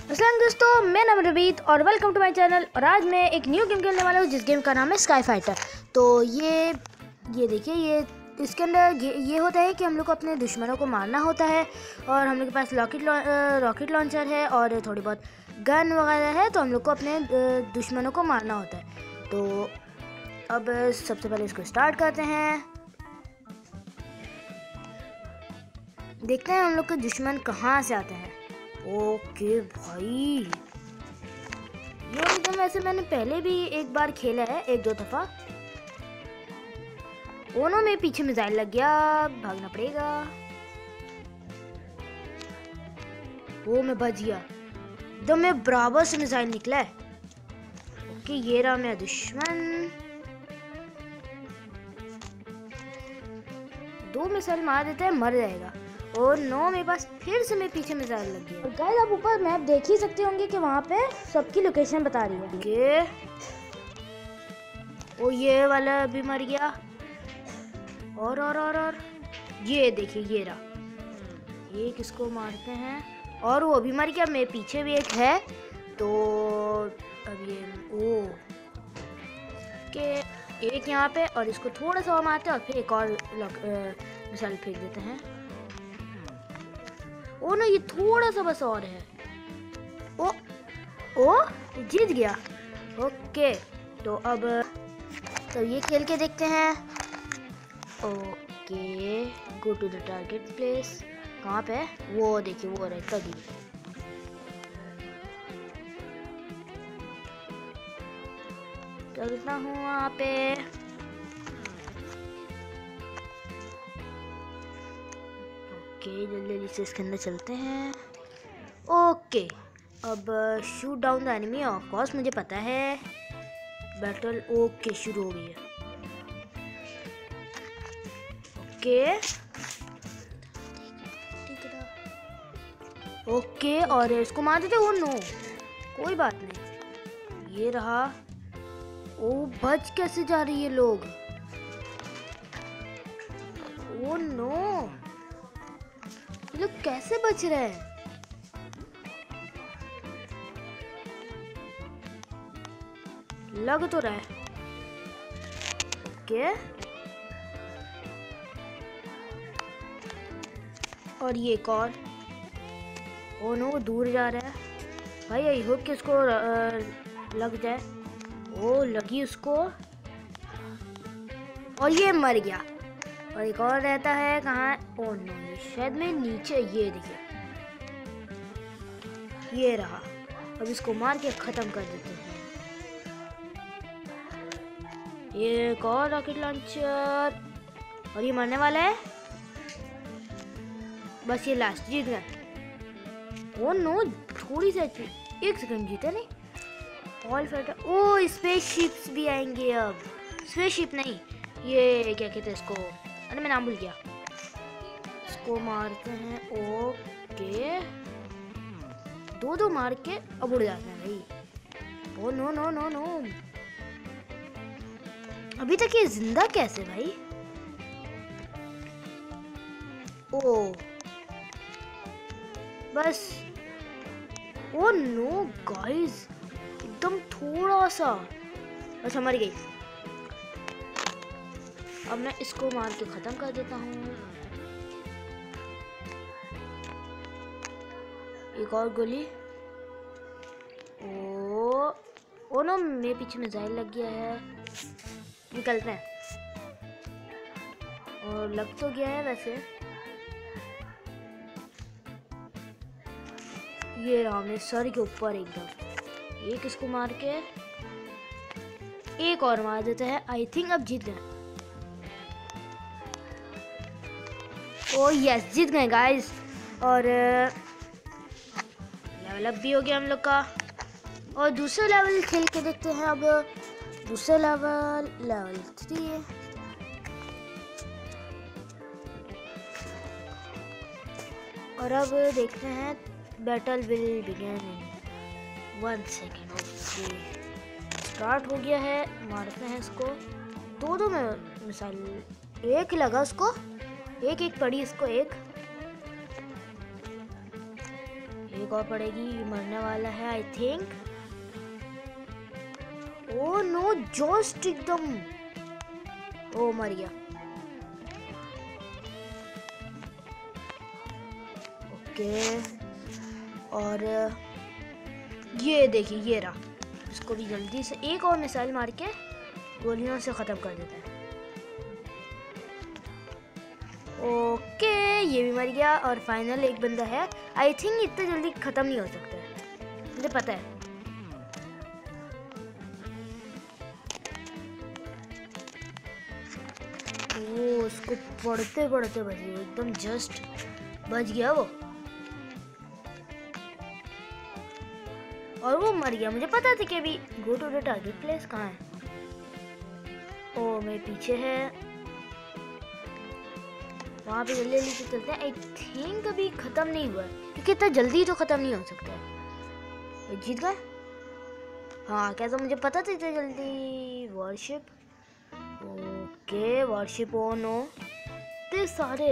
अस्सलाम दोस्तों, मैं नाम रबीत और वेलकम टू माय चैनल। और आज मैं एक न्यू गेम खेलने वाला हूँ जिस गेम का नाम है स्काई फाइटर। तो ये देखिए, ये इसके अंदर ये होता है कि हम लोग को अपने दुश्मनों को मारना होता है और हम लोग के पास रॉकेट लॉन्चर है और थोड़ी बहुत गन वगैरह है। तो हम लोग को अपने दुश्मनों को मारना होता है। तो अब सबसे पहले इसको स्टार्ट करते हैं। देखते हैं हम लोग के दुश्मन कहाँ से आते हैं। ओके भाई, ये एकदम वैसे मैंने पहले भी एक बार खेला है, एक दो दफा। ओनो में पीछे मिसाइल लग गया, भागना पड़ेगा। वो मैं बच गया, एकदम मैं बराबर से मिसाइल निकला है। ओके, ये रहा मेरा दुश्मन। 2 मिसाइल मार देता है, मर जाएगा। और 9 मेरे पास फिर से मेरे पीछे मिसाइल लग गया। गाइस, आप ऊपर मैप देख ही सकते होंगे कि वहाँ पे सबकी लोकेशन बता रही है। ये ओ, ये वाला भी मर गया। और ये देखिए, ये रहा। ये किसको मारते हैं और वो भी मर गया। मेरे पीछे भी एक है। तो अब ये के एक यहाँ पे, और इसको थोड़ा सा मारते हैं और फिर एक और मिसाइल फेंक देते हैं। ओ ना, ये थोड़ा सा बस और है। ओ जीत गया। ओके, तो अब ये खेल के देखते हैं। Okay, go to the target place. कहाँ पे है वो? देखिए, वो रहे कभी। चलता हूँ वहाँ पे। जल्दी से इसके अंदर चलते हैं। ओके, अब shoot down the enemy. Of course मुझे पता है। बैटल ओके शुरू हो गई है। ओके, और इसको मार देते। वो नो, कोई बात नहीं। ये रहा। ओ, बच कैसे जा रही है लोग? ओ नो, ये लोग कैसे बच रहे हैं? लग तो रहा है। ओके, और ये एक और। ओ नो, दूर जा रहा है भाई। आई होप कि इसको लग जाए। ओ, लगी उसको और ये मर गया। और एक और रहता है। कहाँ? ओ नो, ये शायद में नीचे। ये देखिए, ये रहा। अब इसको मार के खत्म कर देते हैं। ये एक और रॉकेट लॉन्चर, और ये मरने वाला है। बस ये लास्ट, जीत गए। ओ नो, थोड़ी सी 1 सेकंड जीते नहीं। All fighter. ओ, स्पेसशिप्स भी आएंगे अब। स्पेसशिप नहीं, ये क्या कहते हैं इसको? अरे, मैं नाम भूल गया। इसको मारते हैं। ओके, 2 मार के अब उड़ जाते हैं भाई। Oh no no no no, अभी तक ये जिंदा कैसे भाई? ओ बस। ओ नो गाइस, एकदम थोड़ा सा बस मर गई। अब मैं इसको मार के खत्म कर देता हूँ। एक और गोली। ओ नो, मेरे पीछे मिसाइल लग गया है। निकलते हैं। और लग तो गया है वैसे। ये रहा मेरे सर के ऊपर एकदम। एक इसको मार के एक और मार देते हैं। आई थिंक अब जीत गए। ओ यस, जीत गए गाइस। और लेवल अप भी हो गया हम लोग का। और दूसरा लेवल खेल के देखते हैं। अब दूसरा लेवल 3। और अब देखते हैं। Battle will begin in 1 second. Okay, start हो गया है। मारते हैं इसको। 2 में मिसाइल। एक लगा उसको, एक पड़ी इसको। एक और पड़ेगी, मरने वाला है I think. Oh no, just एकदम, ओ मर गया। ओके, और ये देखिए ये रहा, इसको भी जल्दी से एक और मिसाइल मार के गोलियों से ख़त्म कर देते हैं। ओके, ये भी मर गया। और फाइनल एक बंदा है, आई थिंक इतना जल्दी ख़त्म नहीं हो सकता है, मुझे पता है। वो उसको पढ़ते पढ़ते बच गया, एकदम जस्ट बच गया वो, और वो मर गया। मुझे पता था कि अभी go to the target place कहाँ है। ओ मेरे पीछे है, वहाँ पे जल्दी जल्दी से चलते हैं। आई थिंक अभी ख़त्म नहीं हुआ है, क्योंकि इतना जल्दी तो ख़त्म नहीं हो सकता है। जीत गए? हाँ, कैसा मुझे पता था इतना जल्दी। Warship, okay warship, oh no, इतने सारे।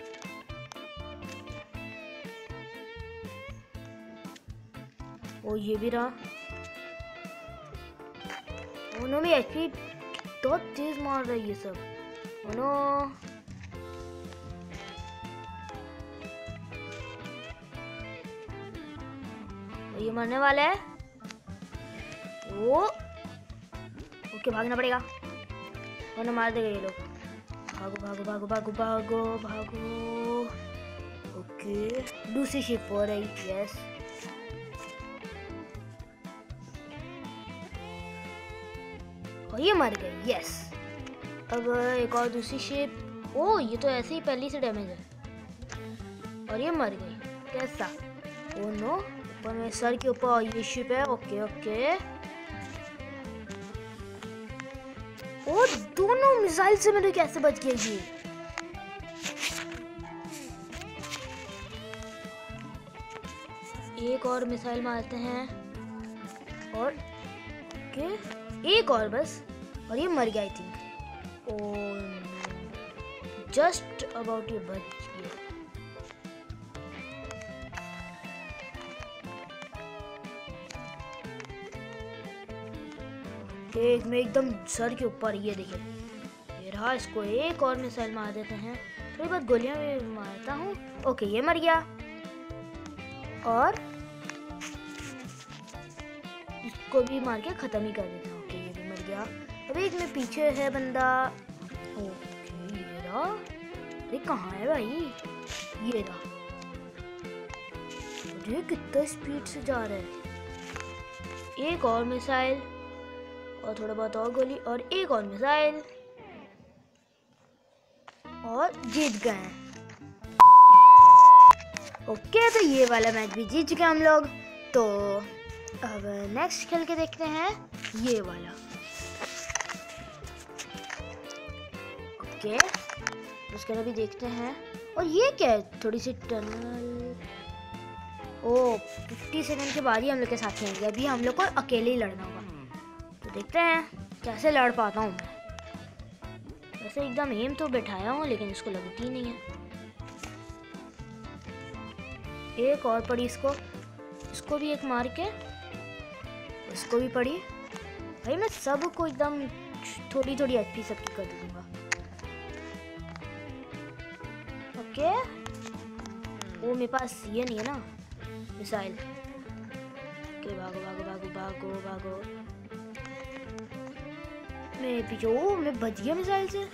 ओ ये भी रहा। ओ नो, मैं एचपी तो तेज मार रहा है ये सब। ओ नो, ये मरने वाला है। ओ ओके, भागना पड़ेगा वरना मार देगा ये लोग। भागो भागो भागो भागो भागो भागो। ओके, दूसरी शिप हो रही, यस। और ये मर गए, यस। अब एक और दूसरी शिप। ओ ये तो ऐसे ही पहली से डैमेज है। और ये मर गई, कैसा? ओ नो, ऊपर में सर के ऊपर ये शिप है। ओके ओके, और दोनों मिसाइल से मेरे कैसे बच गया ये? एक और मिसाइल मारते हैं, और ओके एक और बस, और ये मर गया I think. Oh just about ये बच गया। एक में एकदम सर के ऊपर, ये देखिए ये रहा। इसको एक और मिसाइल मार देते हैं, थोड़ी बहुत गोलियां भी मारता हूँ। ओके ये मर गया, और इसको भी मार के ख़त्म ही कर देता हूँ। ओके ये भी मर गया। अब एक में पीछे है बंदा। ओके ये रहा। अरे कहाँ है भाई? ये रहा। अरे कितना स्पीड से जा रहा है। एक और मिसाइल, और थोड़ा बहुत और गोली, और एक और मिसाइल, और जीत गए। ओके, तो ये वाला मैच भी जीत चुके हम लोग। तो अब नेक्स्ट खेल के देखते हैं ये वाला। ओके, उसके बाद भी देखते हैं। और ये क्या है? थोड़ी सी टनल। ओ 50 सेकंड के बाद ही हम लोग के साथ खेलेंगे। अभी हम लोग को अकेले ही लड़ना होगा, तो देखते हैं कैसे लड़ पाता हूँ मैं। वैसे एकदम एम तो बैठाया हूँ, लेकिन इसको लगती नहीं है। एक और पड़ी, इसको भी एक मार के, इसको भी पड़ी। भाई मैं सबको एकदम थोड़ी थोड़ी एचपी सबकी कर दूंगा। ओके, वो मेरे पास ये नहीं है ना मिसाइल। ओके भागो भागो भागो भागो भागो। मैं पीछे, ओ मैं बच गया मिसाइल से।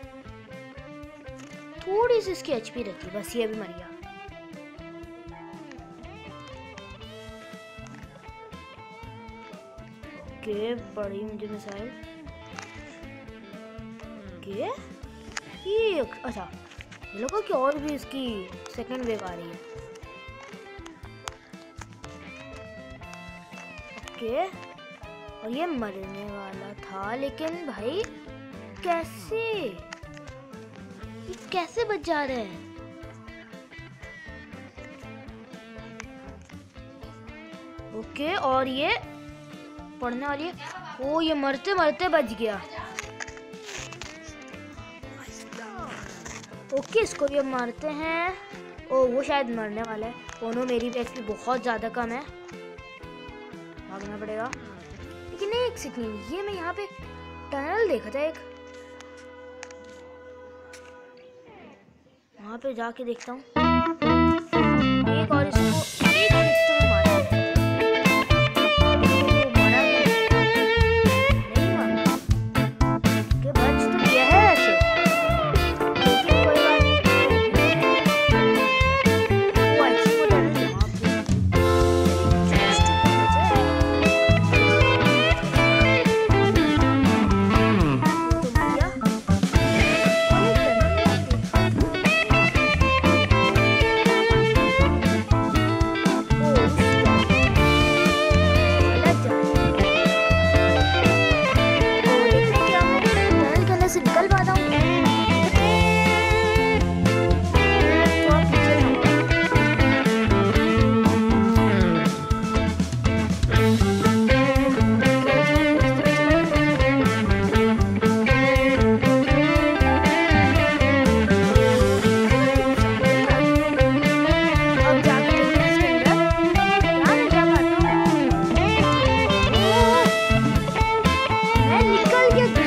थोड़ी सी इसकी एचपी रखी, बस ये भी मर गया। ओके, पड़ी मुझे मिसाइल। ओके, ये अच्छा, ये लोगों की और भी इसकी सेकंड वेव आ रही है। ओके, और ये मरने वाला था, लेकिन भाई कैसे, ये कैसे बच जा रहे हैं? ओके, और ये पड़ने वाली है। ओ ये मरते मरते बच गया। ओके, इसको भी अब मारते हैं। ओ वो शायद मरने वाला है। दोनों मेरी एचपी बहुत ज़्यादा कम है, भागना पड़ेगा। लेकिन नहीं, एक सेकंड, ये मैं यहाँ पे टनल देखा था एक, वहाँ पे जाके देखता हूँ। एक और इसको एक हिट में मारा, मारा नहीं मारा, के बच तो गया है ऐसे, लेकिन कोई बात नहीं। वो अच्छी वो टनल यहाँ पे जस्ट बचा है। तो भैया से निकल पाता हूँ। अब जाके इसके अंदर क्या मैं क्या करता हूँ, मैं निकल गया।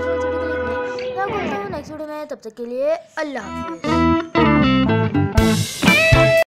तब तक के लिए अल्लाह हाफिज़।